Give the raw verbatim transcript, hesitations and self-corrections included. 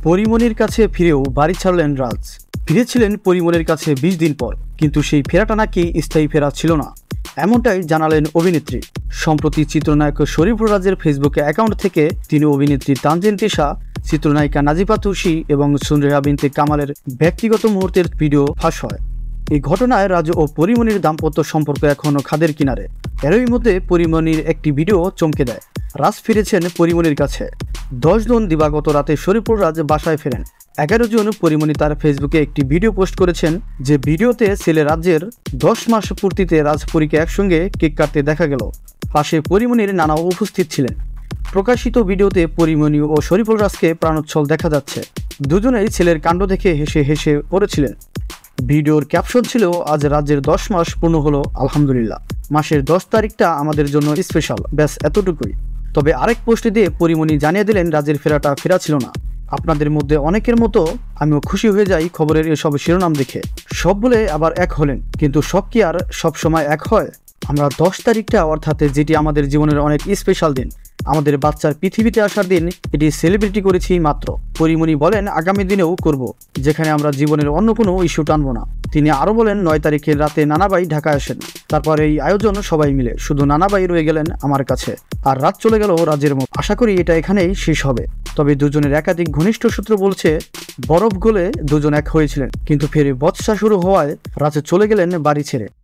পরিমনির কাছে ফিরেও বাড়ি ছাড়লেন রাজ। ফিরেছিলেন পরিমনির কাছে বিশ দিন পর, কিন্তু সেই ফেরাটা নাকি স্থায়ী ফেরা ছিল না, এমনটাই জানালেন অভিনেত্রী। সম্প্রতি চিত্রনায়ক শরীফুল রাজের ফেসবুকে অ্যাকাউন্ট থেকে তিনি অভিনেত্রী তানজিন তিশা, চিত্রনায়িকা নাজিফা তুর্সি এবং সুনরেহা বিনতে কামালের ব্যক্তিগত মুহূর্তের ভিডিও ফাঁস হয়। এই ঘটনায় রাজ ও পরিমনির দাম্পত্য সম্পর্ক এখনও খাদের কিনারে। এরই মধ্যে পরিমনির একটি ভিডিও চমকে দেয়। রাজ ফিরেছেন পরিমনির কাছে। দশ জুন দিবাগত রাতে শরীফুল রাজ বাসায় ফেরেন। এগারো জুন পরিমনি তার ফেসবুকে একটি ভিডিও পোস্ট করেছেন, যে ভিডিওতে ছেলে রাজ্যের দশ মাস পূর্তিতে রাজপরীকে একসঙ্গে কেক কাটতে দেখা গেল। পাশে পরিমনির নানা উপস্থিত ছিলেন। প্রকাশিত ভিডিওতে পরিমনি ও শরীফুল রাজকে প্রাণোচ্ছল দেখা যাচ্ছে। দুজনেই ছেলের কাণ্ড দেখে হেসে হেসে পড়েছিলেন। ভিডিওর ক্যাপশন ছিল, আজ রাজ্যের দশ মাস পূর্ণ হলো, আলহামদুলিল্লাহ। মাসের দশ তারিখটা আমাদের জন্য স্পেশাল, ব্যাস এতটুকুই। তবে আরেক পোস্টে দিয়ে পরিমনি জানিয়ে দিলেন, রাজের ফেরাটা ফেরা ছিল না। আপনাদের মধ্যে অনেকের মতো আমিও খুশি হয়ে যাই খবরের এসব শিরোনাম দেখে। সব বলে আবার এক হলেন, কিন্তু সব কি আর সব সময় এক হয়? আমরা দশ তারিখটা, অর্থাৎ যেটি আমাদের জীবনের অনেক স্পেশাল দিন, আমাদের বাচ্চার পৃথিবীতে আসার দিন, এটি সেলিব্রিটি করেছি মাত্র। পরিমনি বলেন, আগামী দিনেও করব, যেখানে আমরা জীবনের অন্য কোনো ইস্যু টানব না। তিনি আরও বলেন, নয় তারিখের রাতে নানাবাই ঢাকায় আসেন। তারপর এই আয়োজন সবাই মিলে, শুধু নানাবাই রয়ে গেলেন আমার কাছে, আর রাত চলে গেল রাজের মতো। আশা করি এটা এখানেই শেষ হবে। তবে দুজনের একাধিক ঘনিষ্ঠ সূত্র বলছে, বরফ গলে দুজন এক হয়েছিলেন, কিন্তু ফের বচসা শুরু হওয়ায় রাজ চলে গেলেন বাড়ি ছেড়ে।